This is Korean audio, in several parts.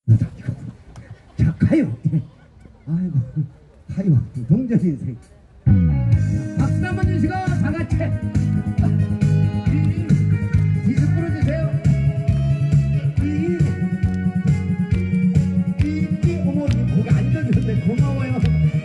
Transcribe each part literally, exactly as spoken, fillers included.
자, 가요. 아이고, 가요. 동전 인생. 박수 한번 주시고 다 같이 뒤좀 불어주세요. 띠띠 어머 거기 앉아주셨네. 고마워요.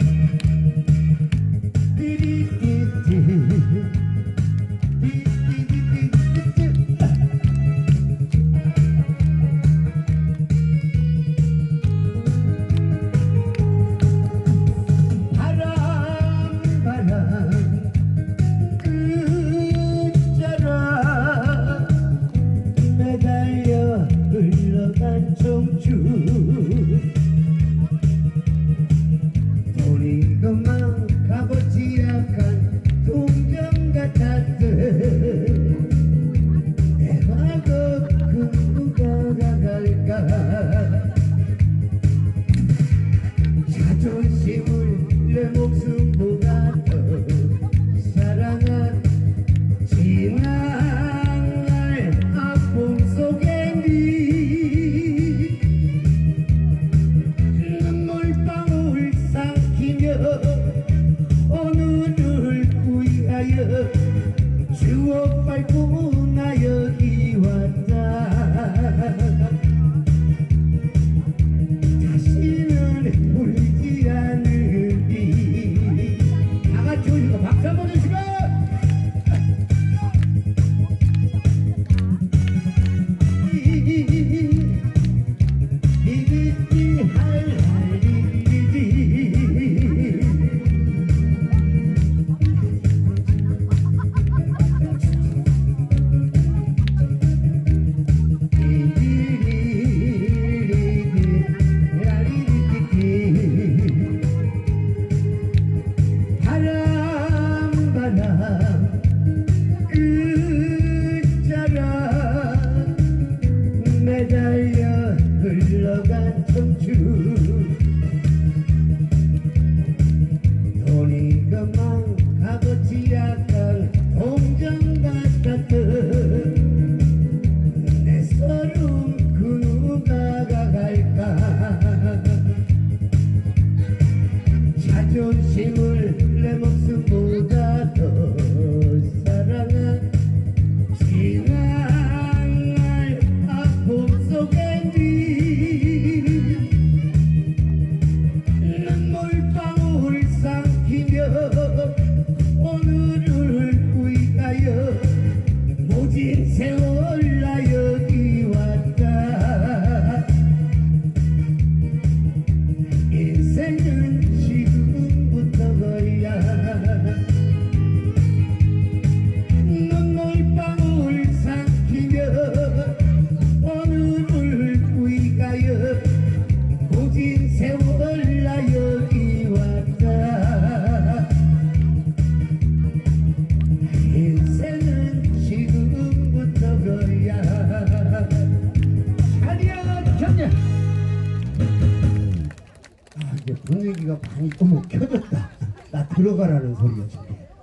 분위기가 많이 어머 켜졌다. 나 들어가라는 소리였지.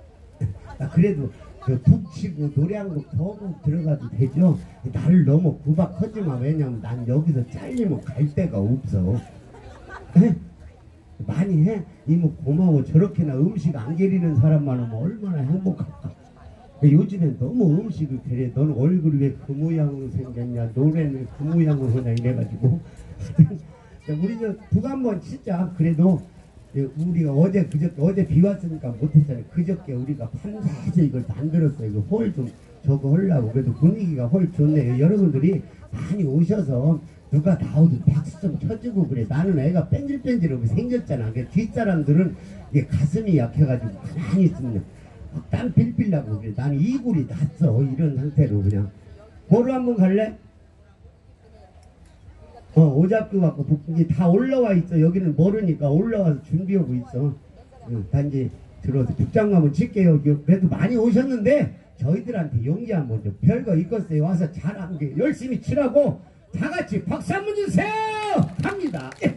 나 그래도 북 치고 노래 한 곡 더 들어가도 되죠? 나를 너무 구박하지마. 왜냐면 난 여기서 잘리면 갈 데가 없어. 에? 많이 해? 이모 고마워. 저렇게나 음식 안 게리는 사람만 오면 얼마나 행복할까. 요즘엔 너무 음식을 그래. 넌 얼굴이 왜 그 모양으로 생겼냐, 노래는 왜 그 모양으로 하냐 이래가지고 우리 저 북 한번 치자. 그래도 우리가 어제 그저께 어제 비 왔으니까 못했잖아요. 그저께 우리가 판사서 이걸 만들었어요. 이거 홀 좀 저거 하려고. 그래도 분위기가 홀 좋네요. 여러분들이 많이 오셔서 누가 나오도 박수 좀 쳐주고 그래. 나는 애가 뺀질뺀질하게 생겼잖아. 뒷사람들은 이게 가슴이 약해가지고 가만히 있으면 땀 빌빌 나고 그래. 나는 이골이 났어. 이런 상태로 그냥. 보러 한번 갈래? 어, 오잡교 갖고 북극이 다 올라와 있어. 여기는 모르니까 올라와서 준비하고 있어. 응, 단지 들어서 북장 가면 칠게요. 그래도 많이 오셨는데 저희들한테 용기 한번 좀 별거 있겠어요. 와서 잘한 게 열심히 치라고 다 같이 박수 한번 주세요. 갑니다. 예.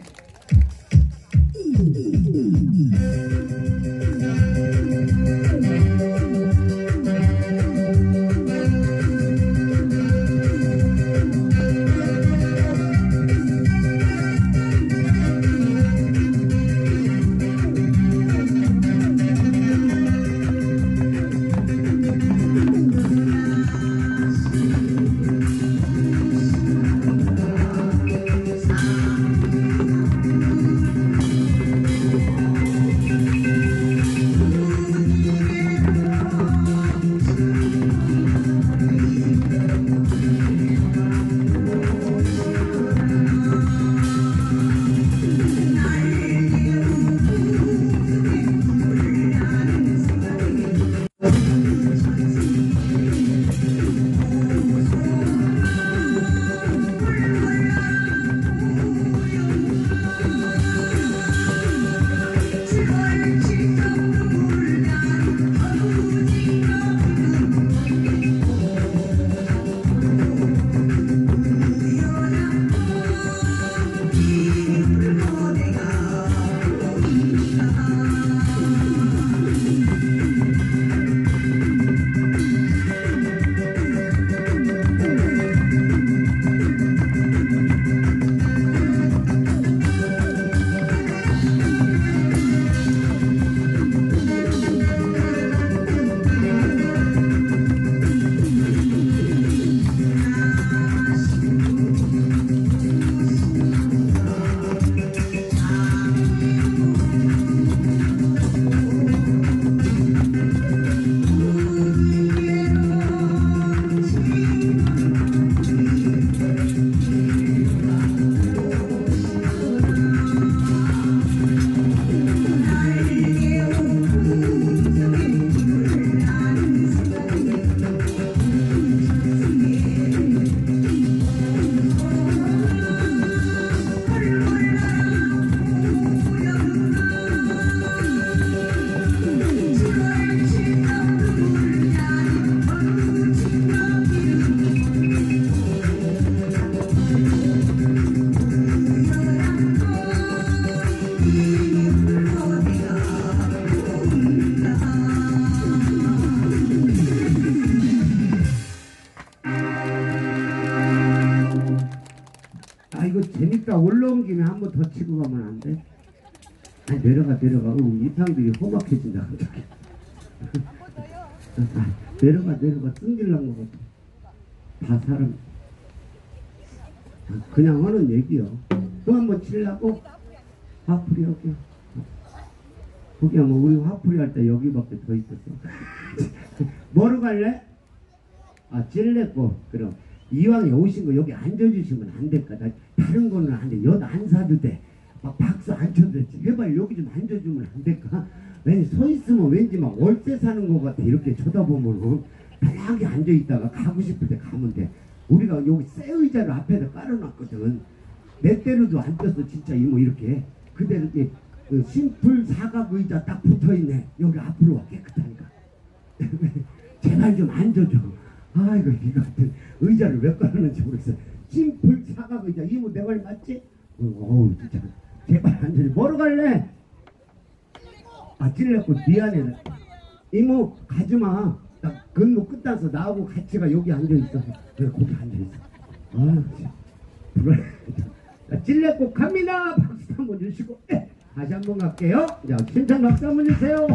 재밌다. 올라온 김에 한 번 더 치고 가면 안 돼? 아니, 내려가, 내려가. 어, 이상들이 험악해진다, 갑자기. 아, 내려가, 내려가. 뜬질난 것 같아. 다 사람. 아, 그냥 하는 얘기요. 또 한 번 치려고? 화풀이 할게요. 거기 뭐 우리 화풀이 할 때 여기밖에 더 있었어. 뭐로 갈래? 아, 찔레고. 그럼 이왕에 오신 거 여기 앉아주시면 안 될까? 나 다른 거는 안 돼. 여기 안 사도 돼. 막 박수 안 쳐도 돼. 제발 여기 좀 앉아주면 안 될까? 왠지 서 있으면 왠지 막 월세 사는 거 같아. 이렇게 쳐다보면 편하게 앉아있다가 가고 싶을 때 가면 돼. 우리가 여기 새 의자를 앞에다 깔아놨거든. 내 때로도 앉았어. 진짜 이모 이렇게. 그대로 이렇게 그 심플 사각 의자 딱 붙어있네. 여기 앞으로 와. 깨끗하니까. 제발 좀 앉아줘. 아이고 이 같은 의자를 왜 깔았는지 모르겠어. 심플 사각 의자. 이모 내 말 맞지? 어우 진짜 제발 앉아줘. 뭐로 갈래? 아 찔렸고 미안해. 이모 가지마. 나 근무 끝나서 나하고 같이 가. 여기 앉아있어. 왜 거기 앉아있어? 아유 불안해. 찔렸고 갑니다. 박수 한번 주시고 에, 다시 한번 갈게요. 자 칭찬 박수 한번 주세요.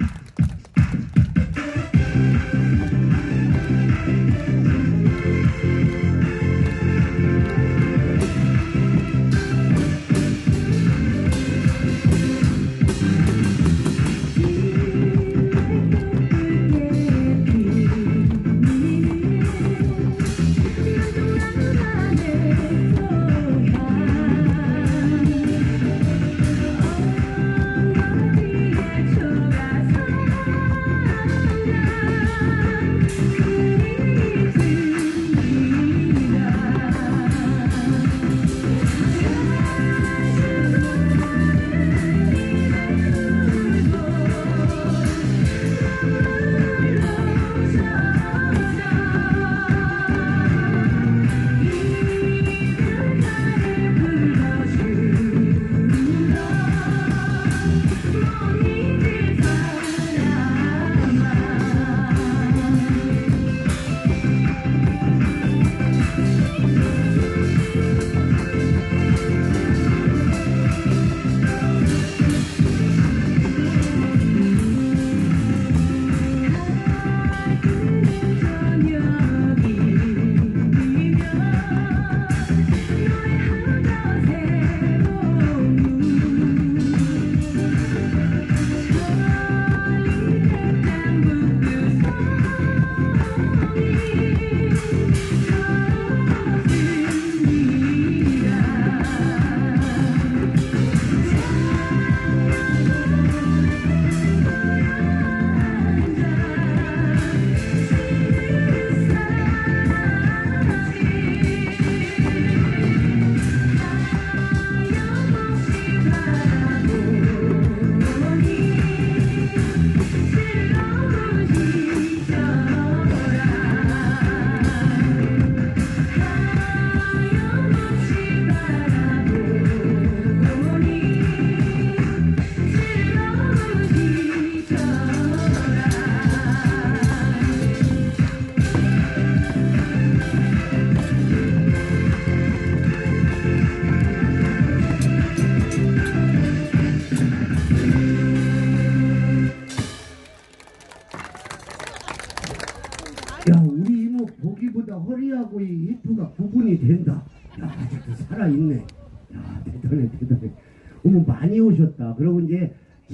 야 우리 이모 보기보다 허리하고 이 히프가 구분이 된다. 야 아직도 살아있네. 야 대단해 대단해. 어머 많이 오셨다. 그러고 이제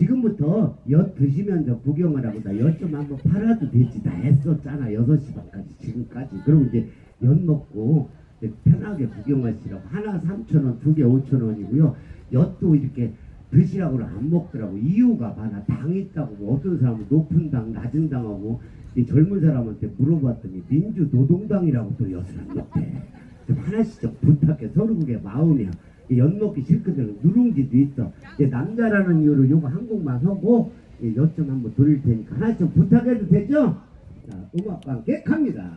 지금부터 엿 드시면서 구경을 하고 나 엿 좀 한번 팔아도 되지. 다 했었잖아. 여섯 시 반까지 지금까지. 그리고 이제 엿 먹고 이제 편하게 구경하시라고. 하나 삼천 원, 두 개 오천 원이고요. 엿도 이렇게 드시라고는 안 먹더라고. 이유가 많아. 당 있다고. 뭐 어떤 사람은 높은 당, 낮은 당하고 이 젊은 사람한테 물어봤더니 민주노동당이라고 또 엿을 안 먹대. 좀 하나씩 좀 부탁해. 서로 그게 마음이야. 엿 먹기 싫거든. 누룽지도 있어. 이제 남자라는 이유로 요거 한 곡만 하고 엿 좀 한번 드릴 테니까 하나씩 좀 부탁해도 되죠? 자, 음악과 함께 갑니다.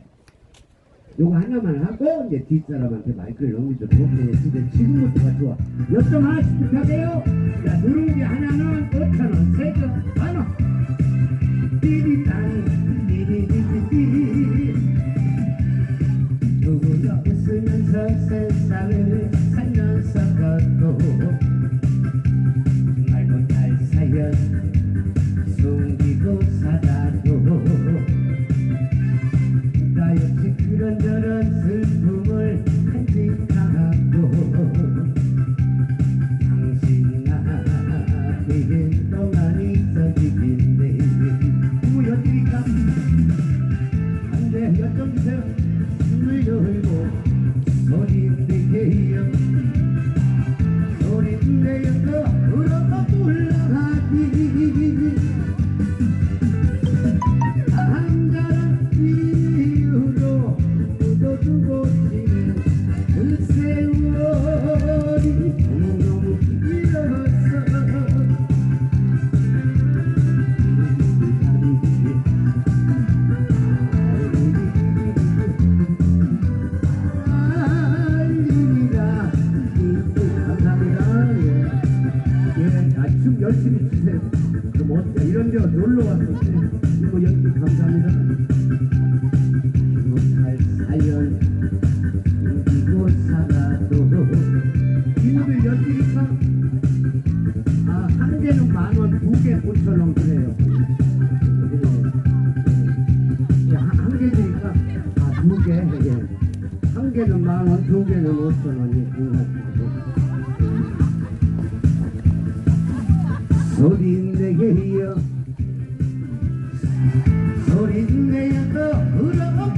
요거 하나만 하고 이제 뒷사람한테 마이크를 넘기도록 하겠습니다. 지금부터가 좋아. 엿 좀 하나씩 부탁해요. 자, 누룽지 하나는 오천 원, 세 개 만 원. 띠리딴 띠리리리리 누구나 웃으면서 세상을 살려 이런 데 놀러 왔었어요. 이거 연기 감사합니다. 이거 잘 살려 이거 살아도 이모들 연기니까 아, 한 개는 만원, 두 개 오천 원 그래요. 예, 한, 한 개니까 아, 두 개. 예. 한 개는 만원, 두 개는 오천 원이 소리 내게요 소리 내서 흘러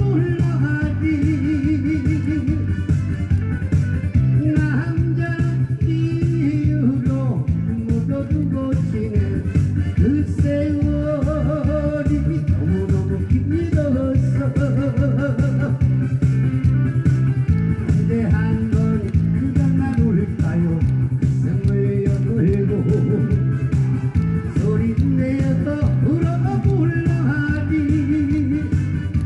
불러가지 남자 이유로 묻어두고 지낸 그 세월이 너무너무 길었어 언제 한번 그가 날 울까요 그 생을 여물고 소리 내서 울어 불러하니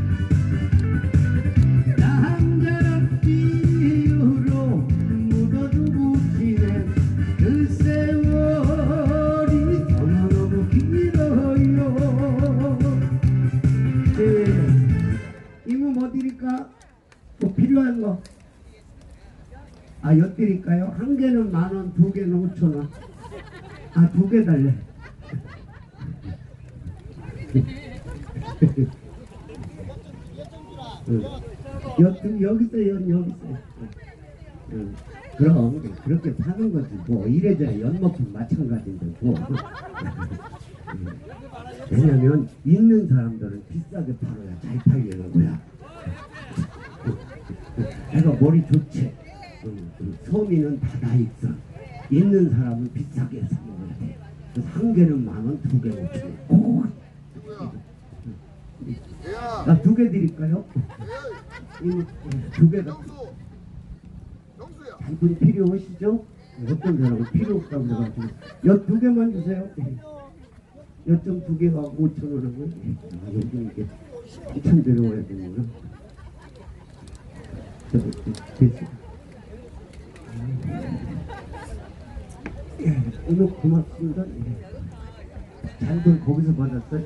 남자란 이유로 묻어두고 지낸 그 세월이 너무너무 길어요. 네. 이모 뭐 드릴까? 뭐 필요한 거? 아, 엿 드릴까요? 한 개는 만 원, 두 개는 오천 원. 아, 두 개 달래. 응. 여, 여기 있어요, 여기 있어요. 응. 그럼 그렇게 파는 거지 뭐 이래저래 연목은 마찬가지인데 뭐. 응. 왜냐면 있는 사람들은 비싸게 팔아야 잘 팔리는 거야. 내가 머리 좋지. 응. 소미는 다 있어. 있는 사람은 비싸게 사는 거야 돼. 한 개는 만 원, 두 개는 오천 원. 나 두 개 드릴까요? 두 개다. 한분 필요하시죠? 어떤 사람은 필요 없다고 그래가지고 엿두 개만 주세요. 엿좀 두 개가 오천 원 하고 아, 요즘 이게 참 내려와야 되는구나. 됐어. 예, 오늘 고맙습니다. 예. 잔돈 거기서 받았어요?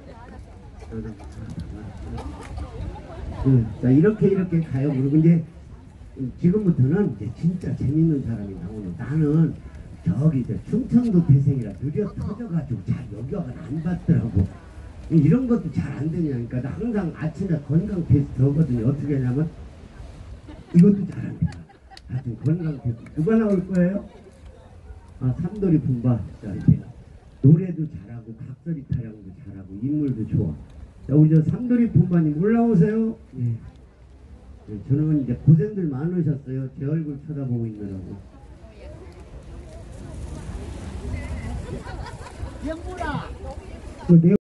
네, 자 이렇게 이렇게 가요. 그리고 이제 지금부터는 이제 진짜 재밌는 사람이 나오는 나는 저기 저 충청도 태생이라 느려 터져가지고 잘 여기 와가 안 받더라고. 이런 것도 잘 안 되냐니까. 나 항상 아침에 건강 테스트 하거든요. 어떻게 하냐면 이것도 잘 안 돼요. 하여튼 건강 테스트 누가 나올 거예요? 아, 삼돌이 분바. 자, 이제 노래도 잘하고 각설이 타령도 잘하고 인물도 좋아. 자, 우리 저 삼돌이 분바님 올라오세요. 예. 네, 저는 이제 고생들 많으셨어요. 제 얼굴 쳐다보고 있느라고. 영구라.